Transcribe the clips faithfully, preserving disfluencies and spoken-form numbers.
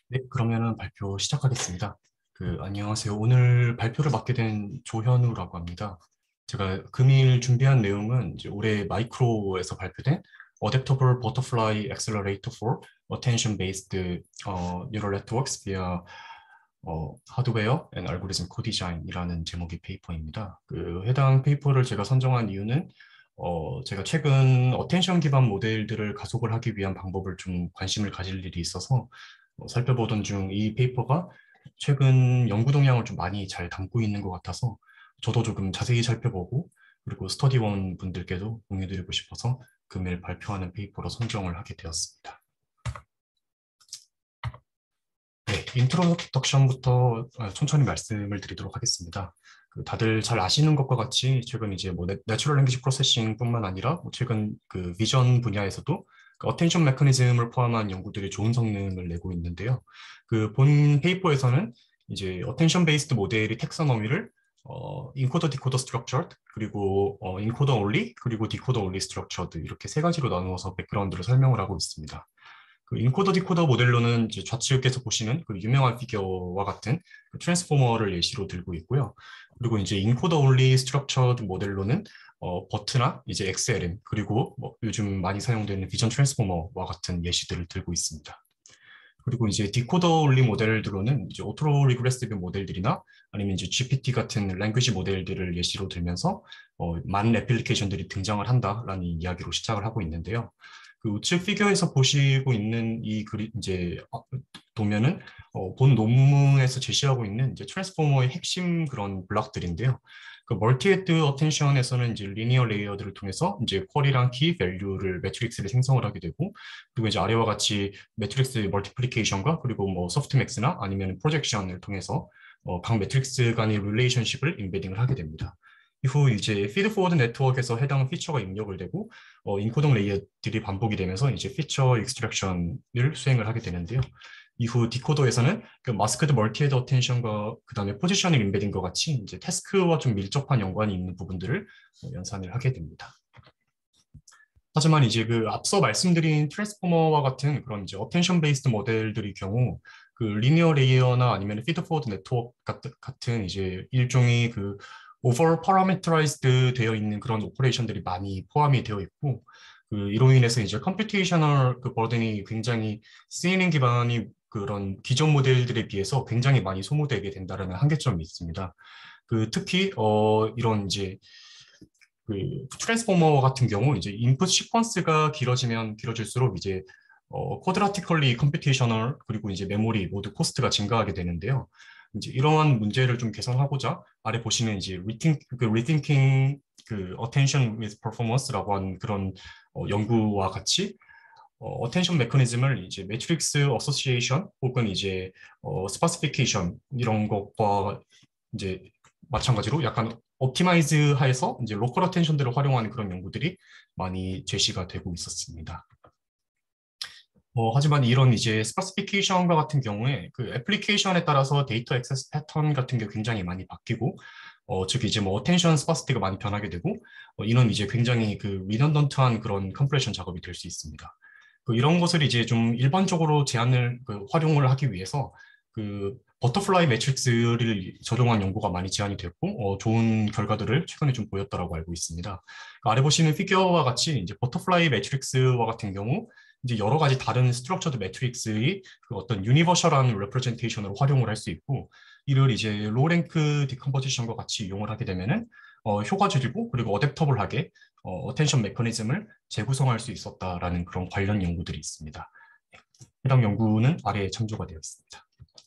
네, 그러면은 발표 시작하겠습니다. 그, 안녕하세요. 오늘 발표를 맡게 된 조현우라고 합니다. 제가 금일 준비한 내용은 이제 올해 마이크로에서 발표된 Adaptable Butterfly Accelerator for Attention-Based 어, Neural Networks via 어, Hardware and Algorithm Co-Design이라는 제목의 페이퍼입니다. 그 해당 페이퍼를 제가 선정한 이유는 어, 제가 최근 어텐션 기반 모델들을 가속을 하기 위한 방법을 좀 관심을 가질 일이 있어서 어, 살펴보던 중 이 페이퍼가 최근 연구 동향을 좀 많이 잘 담고 있는 것 같아서 저도 조금 자세히 살펴보고 그리고 스터디원 분들께도 공유드리고 싶어서 금일 발표하는 페이퍼로 선정을 하게 되었습니다. 네, 인트로덕션부터 어, 천천히 말씀을 드리도록 하겠습니다. 그 다들 잘 아시는 것과 같이 최근 이제 뭐 내- 내추럴 랭귀지 프로세싱뿐만 아니라 뭐 최근 그 비전 분야에서도 그 어텐션 메커니즘을 포함한 연구들이 좋은 성능을 내고 있는데요. 그 본 페이퍼에서는 이제 어텐션 베이스드 모델의 텍서너미를 어, 인코더, 디코더 스트럭처드, 그리고 어, 인코더 올리, 그리고 디코더 올리 스트럭처드 이렇게 세 가지로 나누어서 백그라운드를 설명을 하고 있습니다. 그 인코더 디코더 모델로는 이제 좌측에서 보시는 그 유명한 피겨와 같은 그 트랜스포머를 예시로 들고 있고요. 그리고 이제 인코더 올리 스트럭처드 모델로는 어, 버트나 이제 엑스엘엠 그리고 뭐 요즘 많이 사용되는 비전 트랜스포머와 같은 예시들을 들고 있습니다. 그리고 이제 디코더 올리 모델들로는 이제 오토 리그레시브 모델들이나 아니면 이제 지피티 같은 랭귀지 모델들을 예시로 들면서 어, 많은 애플리케이션들이 등장을 한다라는 이야기로 시작을 하고 있는데요. 그 우측 피겨에서 보시고 있는 이 그리 이제 어, 도면은 어, 본 논문에서 제시하고 있는 이제 트랜스포머의 핵심 그런 블록들인데요. 그 멀티헤드 어텐션에서는 이제 리니어 레이어들을 통해서 이제 쿼리랑 키 밸류를 매트릭스를 생성을 하게 되고 그리고 이제 아래와 같이 매트릭스 멀티플리케이션과 그리고 뭐 소프트맥스나 아니면 프로젝션을 통해서 어, 각 매트릭스 간의 릴레이션십을 인베딩을 하게 됩니다. 이후 이제 피드 포워드 네트워크에서 해당 피처가 입력을 되고 어, 인코딩 레이어들이 반복이 되면서 이제 피처 익스트랙션을 수행을 하게 되는데요. 이후 디코더에서는 그 마스크드 멀티헤드 어텐션과 그다음에 포지셔닝 인베딩과 같이 이제 태스크와 좀 밀접한 연관이 있는 부분들을 어, 연산을 하게 됩니다. 하지만 이제 그 앞서 말씀드린 트랜스포머와 같은 그런 이제 어텐션 베이스드 모델들의 경우 그 리니어 레이어나 아니면 피드 포워드 네트워크 같은 이제 일종의 그 오버 파라미터라이즈드 되어 있는 그런 오퍼레이션들이 많이 포함이 되어 있고 그 이로 인해서 이제 컴퓨테이셔널 그 버든이 굉장히 씨엔엔 기반이 그런 기존 모델들에 비해서 굉장히 많이 소모되게 된다는 한계점이 있습니다. 그 특히 어 이런 이제 그 트랜스포머 같은 경우 이제 인풋 시퀀스가 길어지면 길어질수록 이제 어, 쿼드라티컬리 컴퓨테이셔널 그리고 이제 메모리 모두 코스트가 증가하게 되는데요. 이제 이러한 문제를 좀 개선하고자 아래 보시는 이제 리팅 그 리팅킹 그 attention with performance라고 하는 그런 어, 연구와 같이 어, attention 메커니즘을 이제 매트릭스 어소시에이션 혹은 이제 어, 스파시피케이션 이런 것과 이제 마찬가지로 약간 옵티마이즈 하에서 이제 로컬 어텐션들을 활용하는 그런 연구들이 많이 제시가 되고 있었습니다. 어, 하지만 이런 이제 스파시피케이션과 같은 경우에 그 애플리케이션에 따라서 데이터 액세스 패턴 같은 게 굉장히 많이 바뀌고 어, 즉 이제 뭐 어텐션 스파시티가 많이 변하게 되고 어, 이런 이제 굉장히 그 리던던트한 그런 컴프레션 작업이 될 수 있습니다. 그 이런 것을 이제 좀 일반적으로 제한을 그 활용을 하기 위해서 그 버터플라이 매트릭스를 적용한 연구가 많이 제안이 됐고 어, 좋은 결과들을 최근에 좀 보였다라고 알고 있습니다. 그 아래 보시는 피겨와 같이 이제 버터플라이 매트릭스와 같은 경우 이제 여러 가지 다른 스트럭처드 매트릭스의 그 어떤 유니버셜한 레프레젠테이션으로 활용을 할 수 있고 이를 이제 로랭크 디컴포지션과 같이 이용을 하게 되면은 어, 효과적이고 그리고 어댑터블하게 어, 어텐션 메커니즘을 재구성할 수 있었다라는 그런 관련 연구들이 있습니다. 해당 연구는 아래에 참조가 되어 있습니다.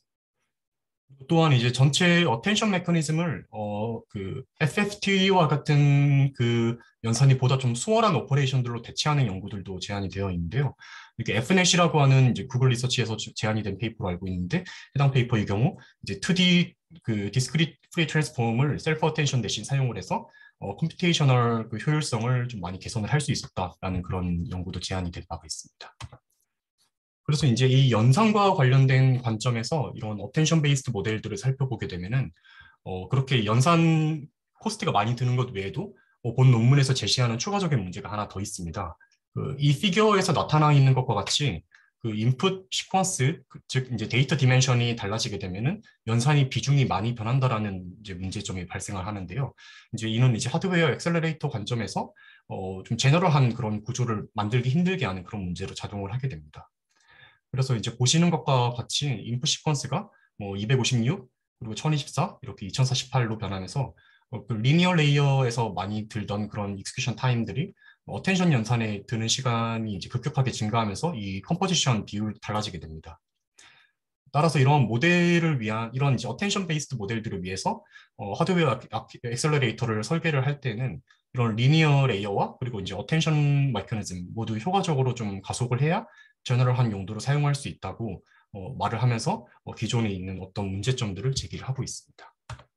또한 이제 전체 어텐션 메커니즘을 어, 그 에프에프티와 같은 그 연산이 보다 좀 수월한 오퍼레이션들로 대체하는 연구들도 제안이 되어 있는데요. 이렇게 에프넷이라고 하는 이제 구글 리서치에서 제안이 된 페이퍼로 알고 있는데 해당 페이퍼의 경우 이제 투디 그 디스크리트 프리 트랜스폼을 셀프 어텐션 대신 사용을 해서 어, 컴퓨테이셔널 그 효율성을 좀 많이 개선을 할 수 있었다라는 그런 연구도 제안이 된 바가 있습니다. 그래서 이제 이 연산과 관련된 관점에서 이런 어텐션 베이스드 모델들을 살펴보게 되면은 어, 그렇게 연산 코스트가 많이 드는 것 외에도 어, 본 논문에서 제시하는 추가적인 문제가 하나 더 있습니다. 그, 이 피겨에서 나타나 있는 것과 같이 그 인풋 시퀀스, 그 즉 이제 데이터 디멘션이 달라지게 되면은 연산이 비중이 많이 변한다라는 이제 문제점이 발생을 하는데요. 이제 이는 이제 하드웨어 액셀러레이터 관점에서 어, 좀 제너럴한 그런 구조를 만들기 힘들게 하는 그런 문제로 작용을 하게 됩니다. 그래서 이제 보시는 것과 같이 인풋 시퀀스가 뭐 이백오십육 그리고 천이십사 이렇게 이천사십팔로 변하면서 어, 그 리니어 레이어에서 많이 들던 그런 익스큐션 타임들이 어텐션 연산에 드는 시간이 이제 급격하게 증가하면서 이 컴포지션 비율이 달라지게 됩니다. 따라서 이런 모델을 위한 이런 이제 어텐션 베이스드 모델들을 위해서 어, 하드웨어 액셀러레이터를 설계를 할 때는 이런 리니어 레이어와 그리고 이제 어텐션 메커니즘 모두 효과적으로 좀 가속을 해야 제너럴한 용도로 사용할 수 있다고 어, 말을 하면서 어, 기존에 있는 어떤 문제점들을 제기를 하고 있습니다.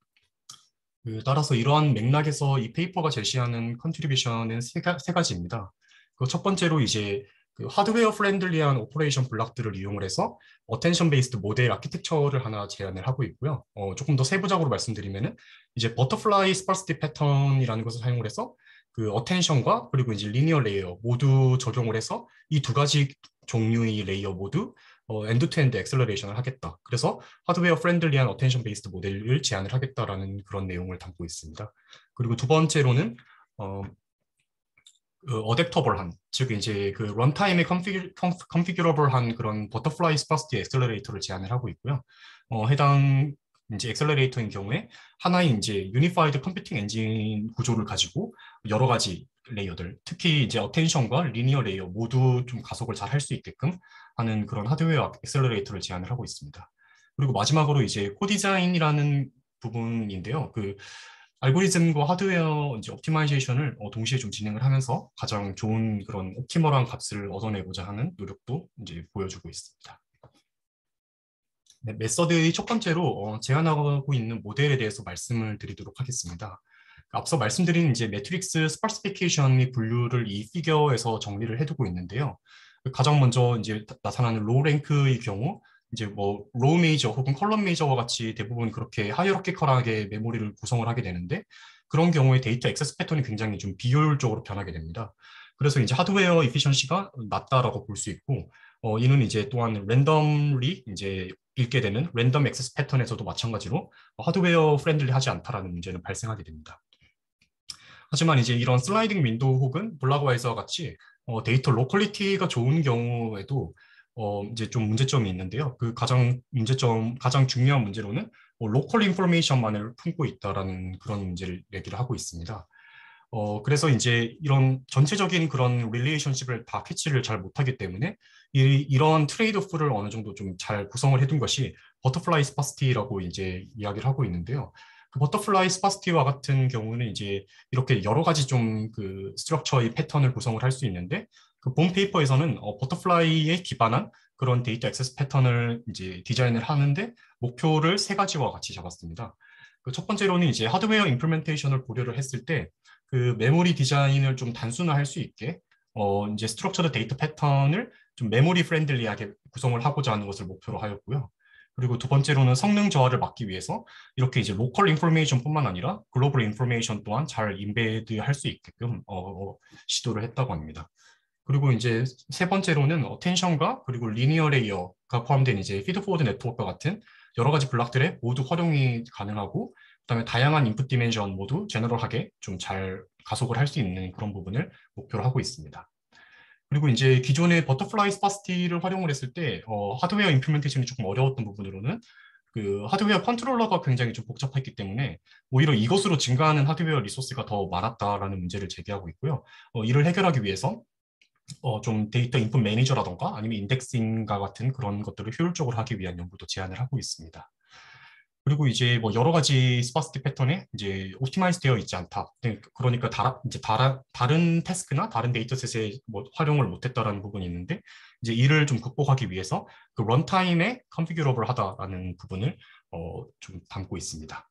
그, 따라서 이러한 맥락에서 이 페이퍼가 제시하는 컨트리뷰션은 세, 가, 세 가지입니다. 그 첫 번째로 이제 그 하드웨어 프렌들리한 오퍼레이션 블록들을 이용을 해서 어텐션 베이스드 모델 아키텍처를 하나 제안을 하고 있고요. 어, 조금 더 세부적으로 말씀드리면은 이제 버터플라이 스파르시티 패턴이라는 것을 사용을 해서 그 어텐션과 그리고 이제 리니어 레이어 모두 적용을 해서 이 두 가지 종류의 레이어 모두 어, 엔드-투-엔드 액셀러레이션을 하겠다. 그래서 하드웨어 프렌들리한 어텐션 베이스드 모델을 제안을 하겠다라는 그런 내용을 담고 있습니다. 그리고 두 번째로는 어, 그 어댑터블한, 즉 이제 그 런타임에 컨피규, 컨피규러블한 그런 버터플라이 스파스티 액셀러레이터를 제안을 하고 있고요. 어, 해당 이제 액셀러레이터인 경우에 하나의 이제 유니파이드 컴퓨팅 엔진 구조를 가지고 여러 가지 레이어들, 특히 이제 어텐션과 리니어 레이어 모두 좀 가속을 잘 할 수 있게끔 하는 그런 하드웨어 액셀러레이터를 제안을 하고 있습니다. 그리고 마지막으로 이제 코디자인이라는 부분인데요. 그 알고리즘과 하드웨어 이제 옵티마이제이션을 어, 동시에 좀 진행을 하면서 가장 좋은 그런 옵티멀한 값을 얻어내고자 하는 노력도 이제 보여주고 있습니다. 네, 메서드의 첫 번째로 어, 제안하고 있는 모델에 대해서 말씀을 드리도록 하겠습니다. 앞서 말씀드린 이제 매트릭스 스파시피케이션의 분류를 이 피겨에서 정리를 해두고 있는데요. 가장 먼저 이제 나타나는 로우 랭크의 경우 이제 뭐 로우 메이저 혹은 컬럼 메이저와 같이 대부분 그렇게 하이어러키컬하게 메모리를 구성을 하게 되는데 그런 경우에 데이터 액세스 패턴이 굉장히 좀 비효율적으로 변하게 됩니다. 그래서 이제 하드웨어 이피션시가 낮다라고 볼 수 있고 어, 이는 이제 또한 랜덤리 이제 읽게 되는 랜덤 액세스 패턴에서도 마찬가지로 하드웨어 프렌들리 하지 않다라는 문제는 발생하게 됩니다. 하지만 이제 이런 슬라이딩 윈도우 혹은 블락와이즈와 같이 어, 데이터 로컬리티가 좋은 경우에도 어, 이제 좀 문제점이 있는데요. 그 가장 문제점, 가장 중요한 문제로는 뭐 로컬 인포메이션만을 품고 있다라는 그런 문제를 얘기를 하고 있습니다. 어, 그래서 이제 이런 전체적인 그런 릴레이션십을 다 캐치를 잘 못하기 때문에 이, 이런 트레이드 오프를 어느 정도 좀 잘 구성을 해둔 것이 버터플라이 스파시티라고 이제 이야기를 하고 있는데요. 그 버터플라이 스파시티와 같은 경우는 이제 이렇게 여러 가지 좀 그 스트럭처의 패턴을 구성을 할 수 있는데 그 본 페이퍼에서는 어, 버터플라이에 기반한 그런 데이터 액세스 패턴을 이제 디자인을 하는데 목표를 세 가지와 같이 잡았습니다. 그 첫 번째로는 이제 하드웨어 임플멘테이션을 고려를 했을 때 그 메모리 디자인을 좀 단순화할 수 있게 어 이제 스트럭처드 데이터 패턴을 좀 메모리 프렌들리하게 구성을 하고자 하는 것을 목표로 하였고요. 그리고 두 번째로는 성능 저하를 막기 위해서 이렇게 이제 로컬 인포메이션뿐만 아니라 글로벌 인포메이션 또한 잘 인베드 할 수 있게끔 어, 어, 시도를 했다고 합니다. 그리고 이제 세 번째로는 어텐션과 그리고 리니어 레이어가 포함된 이제 피드포워드 네트워크와 같은 여러 가지 블록들의 모두 활용이 가능하고 그다음에 다양한 인풋 디멘션 모두 제너럴하게 좀 잘 가속을 할 수 있는 그런 부분을 목표로 하고 있습니다. 그리고 이제 기존의 버터플라이 스파시티를 활용을 했을 때 어, 하드웨어 임플멘테이션이 조금 어려웠던 부분으로는 그 하드웨어 컨트롤러가 굉장히 좀 복잡했기 때문에 오히려 이것으로 증가하는 하드웨어 리소스가 더 많았다라는 문제를 제기하고 있고요. 어, 이를 해결하기 위해서 어, 좀 데이터 인풋 매니저라던가 아니면 인덱싱과 같은 그런 것들을 효율적으로 하기 위한 연구도 제안을 하고 있습니다. 그리고 이제 뭐 여러 가지 스파스티 패턴에 이제 옵티마이즈 되어 있지 않다. 네, 그러니까 다, 이제 다라, 다른 태스크나 다른 데이터셋에 뭐 활용을 못했다라는 부분이 있는데 이제 이를 좀 극복하기 위해서 그 런타임에 컨피규러블 하다라는 부분을 어, 좀 담고 있습니다.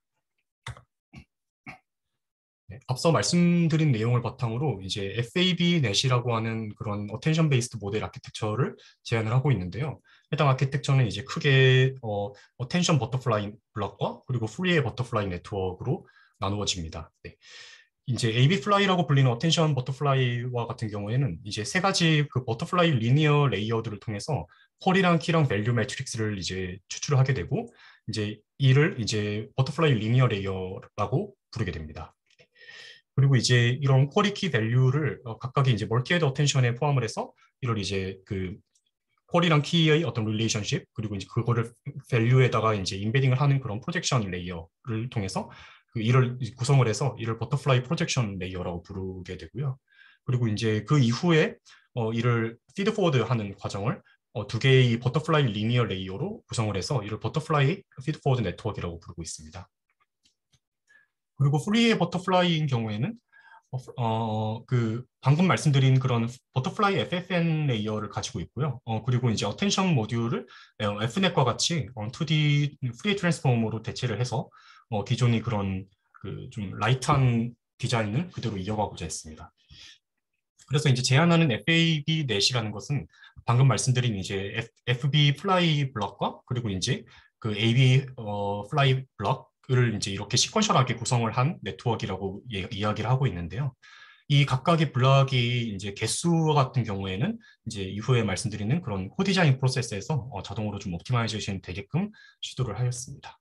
네, 앞서 말씀드린 내용을 바탕으로 이제 에프에이비 넷이라고 하는 그런 어텐션 베이스드 모델 아키텍처를 제안을 하고 있는데요. 해당 아키텍처는 이제 크게 어, 어텐션 버터플라이 블록과 그리고 프리의 버터플라이 네트워크로 나누어집니다. 네. 이제 에이비 플라이라고 불리는 어텐션 버터플라이와 같은 경우에는 이제 세 가지 그 버터플라이 리니어 레이어들을 통해서 퀄이랑 키랑 밸류 매트릭스를 이제 추출을 하게 되고 이제 이를 이제 버터플라이 리니어 레이어라고 부르게 됩니다. 그리고 이제 이런 퀄이 키 밸류를 어, 각각의 이제 멀티헤드 어텐션에 포함을 해서 이걸 이제 그 퀄이랑 키의 어떤 릴레이션십 그리고 이제 그거를 밸류에다가 이제 인베딩을 하는 그런 프로젝션 레이어를 통해서 그 이를 구성을 해서 이를 버터플라이 프로젝션 레이어라고 부르게 되고요. 그리고 이제 그 이후에 어, 이를 피드 포워드 하는 과정을 어, 두 개의 버터플라이 리니어 레이어로 구성을 해서 이를 버터플라이 피드 포워드 네트워크라고 부르고 있습니다. 그리고 프리의 버터플라이인 경우에는 어, 어, 그 방금 말씀드린 그런 버터플라이 에프에프엔 레이어를 가지고 있고요. 어, 그리고 이제 어텐션 모듈을 어, 에프넷과 같이 어, 투디 프리 트랜스폼으로 대체를 해서 어, 기존의 그런 그 좀 라이트한 디자인을 그대로 이어가고자 했습니다. 그래서 이제 제안하는 에프에이비 넷이라는 것은 방금 말씀드린 이제 에프비 플라이 블럭과 그리고 이제 그 에이비 어, 플라이 블럭을 이제 이렇게 시퀀셜하게 구성을 한 네트워크라고 예, 이야기를 하고 있는데요. 이 각각의 블럭이 이제 개수 같은 경우에는 이제 이후에 말씀드리는 그런 코디자인 프로세스에서 어, 자동으로 좀 옵티마이제이션 되게끔 시도를 하였습니다.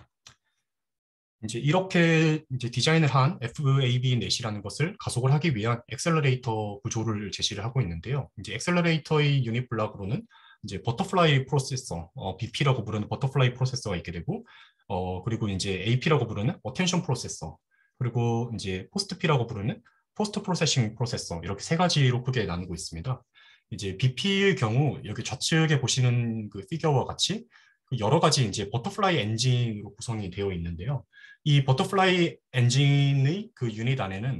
이제 이렇게 이제 디자인을 한 에프에이비 넷이라는 것을 가속을 하기 위한 엑셀러레이터 구조를 제시를 하고 있는데요. 이제 엑셀러레이터의 유닛 블락으로는 이제 버터플라이 프로세서, 어, 비피라고 부르는 버터플라이 프로세서가 있게 되고, 어, 그리고 이제 에이피라고 부르는 어텐션 프로세서, 그리고 이제 포스트피라고 부르는 포스트 프로세싱 프로세서, 이렇게 세 가지로 크게 나누고 있습니다. 이제 비피의 경우 여기 좌측에 보시는 그 피겨와 같이 여러 가지 이제 버터플라이 엔진으로 구성이 되어 있는데요. 이 버터플라이 엔진의 그 유닛 안에는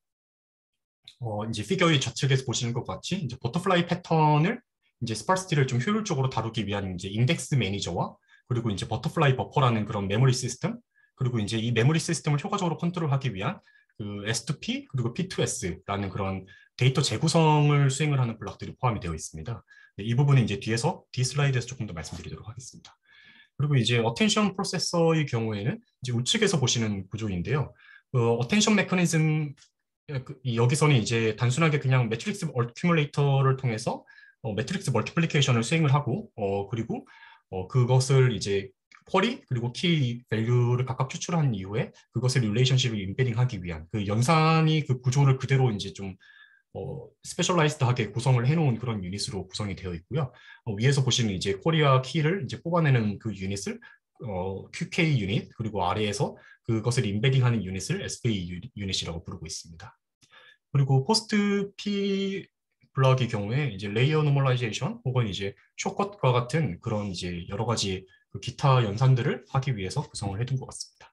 어, 이제 피겨의 좌측에서 보시는 것 같이 이제 버터플라이 패턴을 이제 스파르시티를 좀 효율적으로 다루기 위한 이제 인덱스 매니저와 그리고 이제 버터플라이 버퍼라는 그런 메모리 시스템 그리고 이제 이 메모리 시스템을 효과적으로 컨트롤하기 위한 그 에스 투 피 그리고 피 투 에스라는 그런 데이터 재구성을 수행을 하는 블록들이 포함이 되어 있습니다. 네, 이 부분은 이제 뒤에서 뒤 슬라이드에서 조금 더 말씀드리도록 하겠습니다. 그리고 이제 어텐션 프로세서의 경우에는 이제 우측에서 보시는 구조인데요. 어, 어텐션 메커니즘 여기서는 이제 단순하게 그냥 매트릭스 어큐뮬레이터를 통해서 어, 매트릭스 멀티플리케이션을 수행을 하고 어, 그리고 어, 그것을 이제 쿼리 그리고 키 밸류를 각각 추출한 이후에 그것을 릴레이션십을 인베딩하기 위한 그 연산이 그 구조를 그대로 이제 좀 어, 스페셜라이즈드하게 구성을 해놓은 그런 유닛으로 구성이 되어 있고요. 어, 위에서 보시는 이제 코리아 키를 이제 뽑아내는 그 유닛을 어, 큐케이 유닛 그리고 아래에서 그것을 인베딩하는 유닛을 에스피에이 유닛이라고 부르고 있습니다. 그리고 포스트 P 블럭의 경우에 이제 레이어 노멀라이제이션 혹은 이제 쇼컷과 같은 그런 이제 여러 가지 그 기타 연산들을 하기 위해서 구성을 해둔 것 같습니다.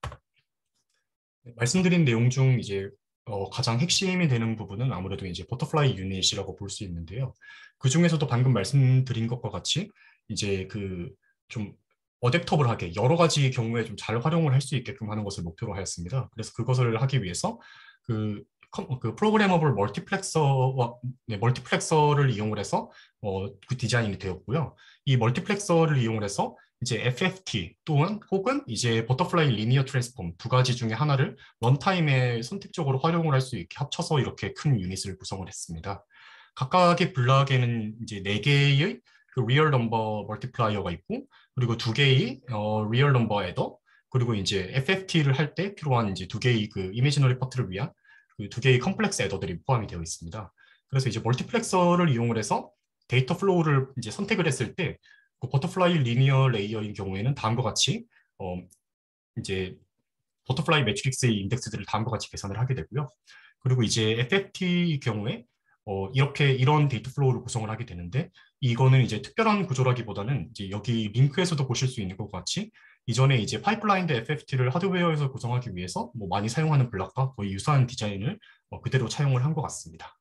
네, 말씀드린 내용 중 이제 어, 가장 핵심이 되는 부분은 아무래도 이제 버터플라이 유닛이라고 볼 수 있는데요. 그 중에서도 방금 말씀드린 것과 같이 이제 그 좀 어댑터블하게 여러 가지 경우에 좀 잘 활용을 할 수 있게끔 하는 것을 목표로 하였습니다. 그래서 그것을 하기 위해서 그, 컴- 그 프로그래머블 멀티플렉서와 네, 멀티플렉서를 이용을 해서 어, 그 디자인이 되었고요. 이 멀티플렉서를 이용을 해서 이제 에프에프티 또는 혹은 이제 버터플라이 리니어 트랜스폼 두 가지 중에 하나를 런타임에 선택적으로 활용을 할 수 있게 합쳐서 이렇게 큰 유닛을 구성을 했습니다. 각각의 블락에는 이제 네 개의 그 리얼 넘버 멀티플라이어가 있고 그리고 두 개의 어, 리얼 넘버 애더 그리고 이제 에프에프티를 할 때 필요한 이제 두 개의 그 이미지너리 파트를 위한 그 두 개의 컴플렉스 애더들이 포함이 되어 있습니다. 그래서 이제 멀티플렉서를 이용을 해서 데이터 플로우를 이제 선택을 했을 때 그 버터플라이 리니어 레이어인 경우에는 다음과 같이 어, 이제 버터플라이 매트릭스의 인덱스들을 다음과 같이 계산을 하게 되고요. 그리고 이제 에프에프티의 경우에 어, 이렇게 이런 데이터 플로우를 구성을 하게 되는데 이거는 이제 특별한 구조라기보다는 이제 여기 링크에서도 보실 수 있는 것 같이 이전에 이제 파이프라인드 에프에프티를 하드웨어에서 구성하기 위해서 뭐 많이 사용하는 블락과 거의 유사한 디자인을 어, 그대로 차용을 한 것 같습니다.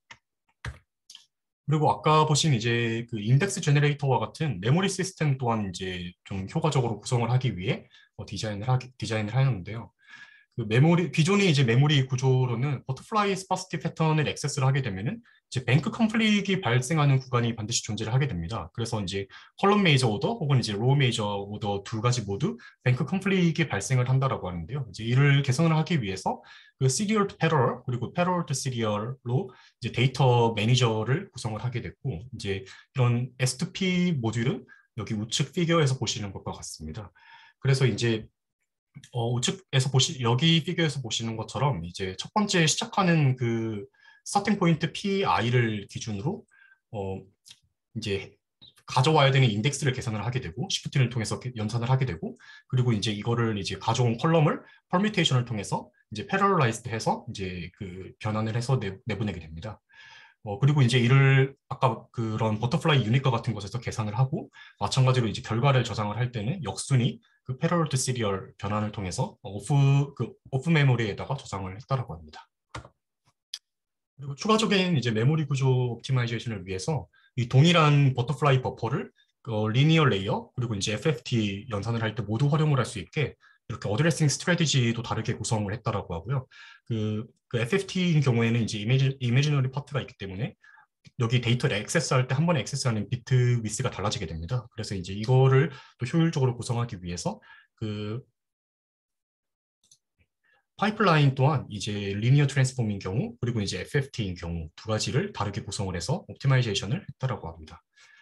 그리고 아까 보신 이제 그 인덱스 제너레이터와 같은 메모리 시스템 또한 이제 좀 효과적으로 구성을 하기 위해 어, 디자인을 하기, 디자인을 하였는데요. 그 메모리 기존의 이제 메모리 구조로는 버터플라이 스파시티 패턴을 액세스를 하게 되면은 이제 뱅크 컨플릭이 발생하는 구간이 반드시 존재를 하게 됩니다. 그래서 이제 컬럼 메이저 오더 혹은 이제 로우 메이저 오더 두 가지 모두 뱅크 컨플릭이 발생을 한다라고 하는데요. 이제 이를 개선을 하기 위해서 그 시리얼 투 패럴 그리고 패럴 투 시리얼로 이제 데이터 매니저를 구성을 하게 됐고, 이제 이런 에스 투 피 모듈은 여기 우측 피규어에서 보시는 것과 같습니다. 그래서 이제 어, 우측에서 보시 여기 피규어에서 보시는 것처럼 이제 첫 번째 시작하는 그 스타팅 포인트 피아이를 기준으로 어, 이제 가져와야 되는 인덱스를 계산을 하게 되고 시프트를 통해서 연산을 하게 되고, 그리고 이제 이거를 이제 가져온 컬럼을 퍼뮤테이션을 통해서 이제 패러럴라이즈드 해서 이제 그 변환을 해서 내, 내보내게 됩니다. 어, 그리고 이제 이를 아까 그런 버터플라이 유닛과 같은 곳에서 계산을 하고, 마찬가지로 이제 결과를 저장을 할 때는 역순위 그 패러럴 투 시리얼 변환을 통해서 오프 그 오프 메모리에다가 저장을 했다라고 합니다. 그리고 추가적인 이제 메모리 구조 옵티마이제이션을 위해서 이 동일한 버터플라이 버퍼를 어, 리니어 레이어 그리고 이제 에프에프티 연산을 할 때 모두 활용을 할 수 있게 이렇게 어드레싱 스트래티지도 다르게 구성을 했다라고 하고요. 그, 그 에프에프티인 경우에는 이제 이미지, 이미지너리 파트가 있기 때문에 여기 데이터를 액세스할 때 한 번에 액세스하는 비트 위스가 달라지게 됩니다. 그래서 이제 이거를 또 효율적으로 구성하기 위해서 그 파이프라인 또한 이제 리니어 트랜스폼인 경우 그리고 이제 에프에프티인 경우 두 가지를 다르게 구성을 해서 옵티마이제이션을 했다라고 합니다.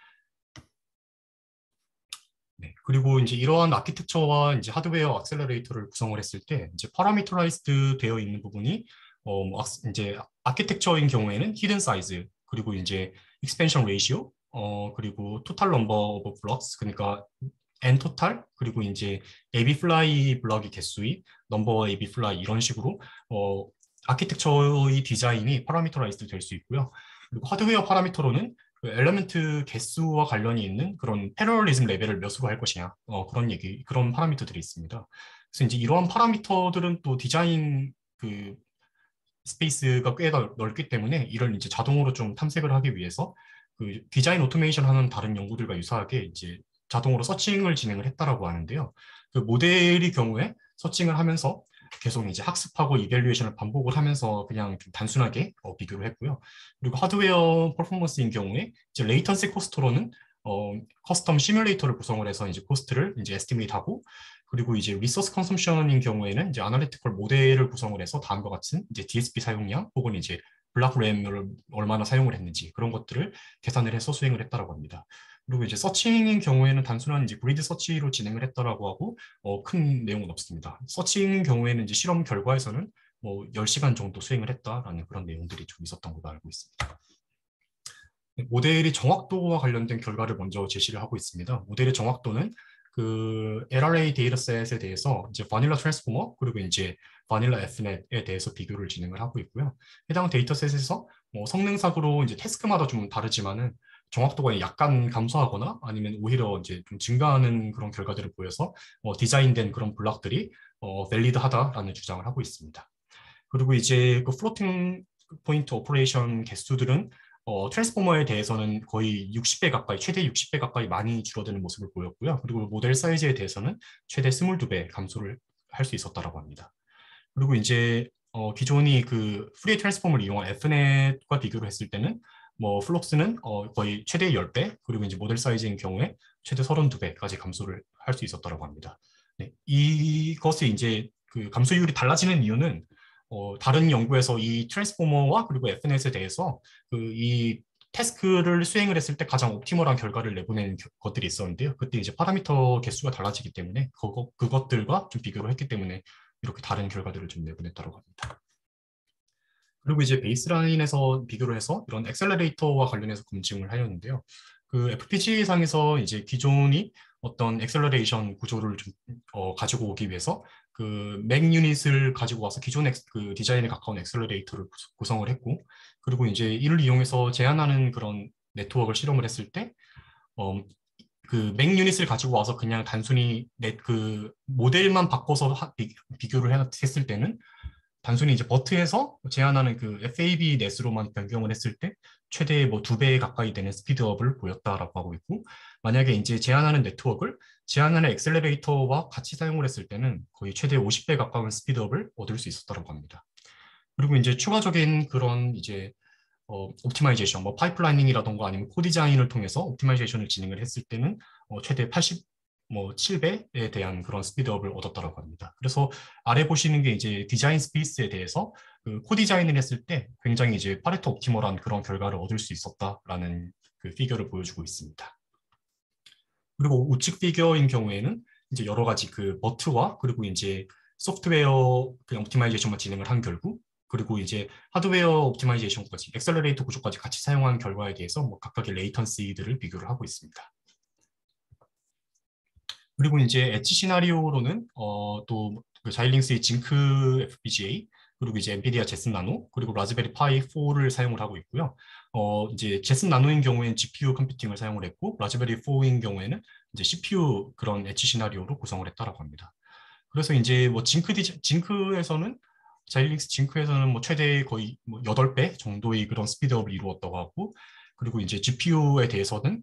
네, 그리고 이제 이러한 아키텍처와 이제 하드웨어 액셀러레이터를 구성을 했을 때 이제 파라미터라이즈드 되어 있는 부분이 어, 뭐 악- 이제 아키텍처인 경우에는 히든 사이즈 그리고 이제 익스펜션 레이시오 어 그리고 토탈 넘버 오브 블럭스, 그러니까 n 토탈 그리고 이제 에이비 플라이 블럭의 개수의 넘버 에이비 플라이 이런 식으로 어 아키텍처의 디자인이 파라미터라이즈드 될 수 있고요. 그리고 하드웨어 파라미터로는 그 엘리멘트 개수와 관련이 있는 그런 패러럴리즘 레벨을 몇으로 할 것이냐, 어, 그런 얘기, 그런 파라미터들이 있습니다. 그래서 이제 이러한 파라미터들은 또 디자인 그 스페이스가 꽤 넓기 때문에 이를 이제 자동으로 좀 탐색을 하기 위해서 그 디자인 오토메이션 하는 다른 연구들과 유사하게 이제 자동으로 서칭을 진행을 했다라고 하는데요. 그 모델의 경우에 서칭을 하면서 계속 이제 학습하고 이밸류에이션을 반복을 하면서 그냥 좀 단순하게 어, 비교를 했고요. 그리고 하드웨어 퍼포먼스인 경우에 이제 레이턴시 코스트로는 어, 커스텀 시뮬레이터를 구성을 해서 이제 코스트를 이제 에스티메이트하고, 그리고 이제 리소스 컨섬션인 경우에는 이제 아날리티컬 모델을 구성을 해서 다음과 같은 이제 디에스피 사용량 혹은 이제 블락 램을 얼마나 사용을 했는지 그런 것들을 계산을 해서 수행을 했다라고 합니다. 그리고 이제 서칭인 경우에는 단순한 이제 그리드 서치로 진행을 했다라고 하고 어, 큰 내용은 없습니다. 서칭인 경우에는 이제 실험 결과에서는 뭐 열 시간 정도 수행을 했다라는 그런 내용들이 좀 있었던 걸로 알고 있습니다. 모델의 정확도와 관련된 결과를 먼저 제시를 하고 있습니다. 모델의 정확도는 그 엘알에이 데이터셋에 대해서 이제 바닐라 트랜스포머 그리고 이제 바닐라 에프넷에 대해서 비교를 진행을 하고 있고요. 해당 데이터셋에서 뭐 성능상으로 이제 태스크마다 좀 다르지만은 정확도가 약간 감소하거나 아니면 오히려 이제 좀 증가하는 그런 결과들을 보여서 어, 디자인된 그런 블록들이 어, 밸리드하다라는 주장을 하고 있습니다. 그리고 이제 그 플로팅 포인트 오퍼레이션 개수들은 어, 트랜스포머에 대해서는 거의 육십 배 가까이, 최대 육십 배 가까이 많이 줄어드는 모습을 보였고요. 그리고 모델 사이즈에 대해서는 최대 이십이 배 감소를 할 수 있었다라고 합니다. 그리고 이제 어, 기존이 그 프리에 트랜스폼을 이용한 에프넷과 비교를 했을 때는 뭐 플록스는 어, 거의 최대 십 배, 그리고 이제 모델 사이즈인 경우에 최대 삼십이 배까지 감소를 할 수 있었다라고 합니다. 네, 이것이 이제 그 감소율이 달라지는 이유는 어, 다른 연구에서 이 트랜스포머와 그리고 에프넷에 대해서 그 이 태스크를 수행을 했을 때 가장 옵티멀한 결과를 내보내는 겨- 것들이 있었는데요. 그때 이제 파라미터 개수가 달라지기 때문에 그거, 그것들과 좀 비교를 했기 때문에 이렇게 다른 결과들을 좀 내보냈다고 합니다. 그리고 이제 베이스라인에서 비교를 해서 이런 엑셀러레이터와 관련해서 검증을 하였는데요. 그 에프피지에이 상에서 이제 기존이 어떤 엑셀러레이션 구조를 좀 어, 가지고 오기 위해서 그 맥 유닛을 가지고 와서 기존 엑, 그 디자인에 가까운 엑셀러레이터를 구성을 했고, 그리고 이제 이를 이용해서 제한하는 그런 네트워크를 실험을 했을 때 어, 그 맥 유닛을 가지고 와서 그냥 단순히 넷 그 모델만 바꿔서 하, 비, 비교를 해- 했을 때는 단순히 이제 버트에서 제한하는 그 에프에이비 넷으로만 변경을 했을 때 최대 뭐 두 배 가까이 되는 스피드업을 보였다라고 하고 있고, 만약에 이제 제한하는 네트워크를 제한하는 엑셀러레이터와 같이 사용을 했을 때는 거의 최대 오십 배 가까운 스피드업을 얻을 수 있었다고 합니다. 그리고 이제 추가적인 그런 이제 어, 옵티마이제이션, 뭐 파이프라이닝이라던가 아니면 코디자인을 통해서 옵티마이제이션을 진행을 했을 때는 어, 최대 팔십, 뭐 칠 배에 대한 그런 스피드업을 얻었다라고 합니다. 그래서 아래 보시는 게 이제 디자인 스페이스에 대해서 그 코디자인을 했을 때 굉장히 이제 파레토 옵티멀한 그런 결과를 얻을 수 있었다라는 그 피겨를 보여주고 있습니다. 그리고 우측 피겨인 경우에는 이제 여러 가지 그 버트와 그리고 이제 소프트웨어 그 옵티마이제이션만 진행을 한 결과 그리고 이제 하드웨어 옵티마이제이션까지 엑셀러레이터 구조까지 같이 사용한 결과에 대해서 뭐 각각의 레이턴시들을 비교를 하고 있습니다. 그리고 이제 엣지 시나리오로는 어, 또그 자일링스의 징크 에프피지에이 그리고 이제 엔비디아 제슨 나노 그리고 라즈베리 파이 사를 사용을 하고 있고요. 어 이제 제슨 나노인 경우에는 지피유 컴퓨팅을 사용을 했고 라즈베리 사인 경우에는 이제 씨피유 그런 엣지 시나리오로 구성을 했다라고 합니다. 그래서 이제 뭐 징크 디자, 징크에서는 자일링스 징크에서는 뭐 최대 거의 뭐 여덟 배 정도의 그런 스피드업을 이루었다고 하고 그리고 이제 지피유에 대해서는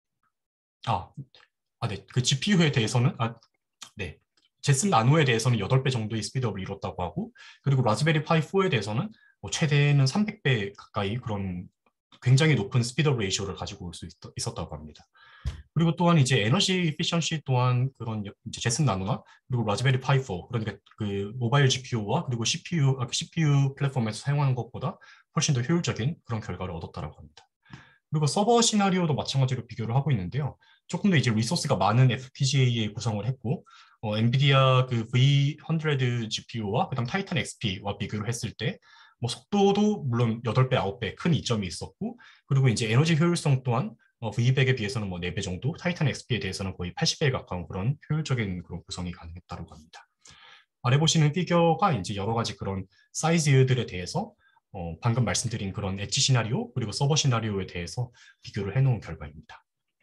아, 아, 네. 그 지피유에 대해서는 아, 네. 제슨 나노에 대해서는 여덟 배 정도의 스피드업을 이뤘다고 하고 그리고 라즈베리 파이 사에 대해서는 뭐 최대는 삼백 배 가까이 그런 굉장히 높은 스피드업 레이쇼를 가지고 올 수 있었다고 합니다. 그리고 또한 이제 에너지 이피션시 또한 그런 이제 제슨 나노나 그리고 라즈베리 파이 사 그러니까 그 모바일 지피유와 그리고 씨피유 아, 씨피유 플랫폼에서 사용하는 것보다 훨씬 더 효율적인 그런 결과를 얻었다라고 합니다. 그리고 서버 시나리오도 마찬가지로 비교를 하고 있는데요. 조금 더 이제 리소스가 많은 에프피지에이에 구성을 했고, 어, 엔비디아 그 브이 hundred 지피유와 그다음 타이탄 엑스피와 비교를 했을 때, 뭐 속도도 물론 여덟 배, 아홉 배 큰 이점이 있었고, 그리고 이제 에너지 효율성 또한 어, 브이 백에 비해서는 뭐 네 배 정도, 타이탄 엑스피에 대해서는 거의 팔십 배에 가까운 그런 효율적인 그런 구성이 가능했다고 합니다. 아래 보시는 피겨가 이제 여러 가지 그런 사이즈들에 대해서 어, 방금 말씀드린 그런 엣지 시나리오 그리고 서버 시나리오에 대해서 비교를 해놓은 결과입니다.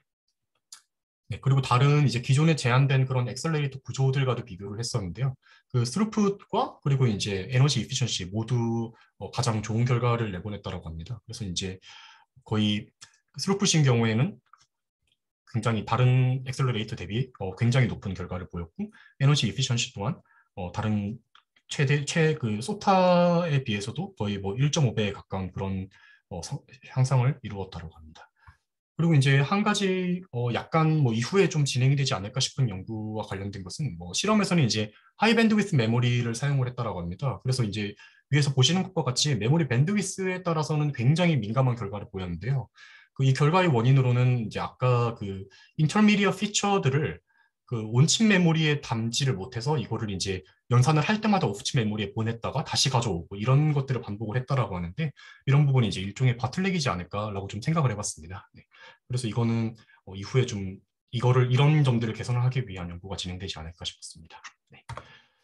네, 그리고 다른 이제 기존에 제한된 그런 엑셀레이터 구조들과도 비교를 했었는데요. 그 스루풋과 그리고 이제 에너지 이피션시 모두 어, 가장 좋은 결과를 내보냈다고 합니다. 그래서 이제 거의 스루풋인 경우에는 굉장히 다른 엑셀러레이터 대비 어, 굉장히 높은 결과를 보였고 에너지 이피션시 또한 어, 다른 최대 최그 소타에 비해서도 거의 뭐 일 점 오 배에 가까운 그런 어, 성- 향상을 이루었다고 합니다. 그리고 이제 한 가지 어, 약간 뭐 이후에 좀 진행이 되지 않을까 싶은 연구와 관련된 것은 뭐 실험에서는 이제 하이 밴드위스 메모리를 사용을 했다라고 합니다. 그래서 이제 위에서 보시는 것과 같이 메모리 밴드위스에 따라서는 굉장히 민감한 결과를 보였는데요. 그 이 결과의 원인으로는 이제 아까 그 인터미디어 피처들을 그 온칩 메모리에 담지를 못해서 이거를 이제 연산을 할 때마다 오프칩 메모리에 보냈다가 다시 가져오고 이런 것들을 반복을 했다라고 하는데 이런 부분이 이제 일종의 바틀렉이지 않을까라고 좀 생각을 해봤습니다. 네. 그래서 이거는 어, 이후에 좀 이거를 이런 점들을 개선을 하기 위한 연구가 진행되지 않을까 싶습니다. 네.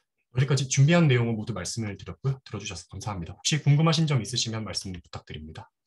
여기까지 준비한 내용을 모두 말씀을 드렸고요. 들어주셔서 감사합니다. 혹시 궁금하신 점 있으시면 말씀 부탁드립니다.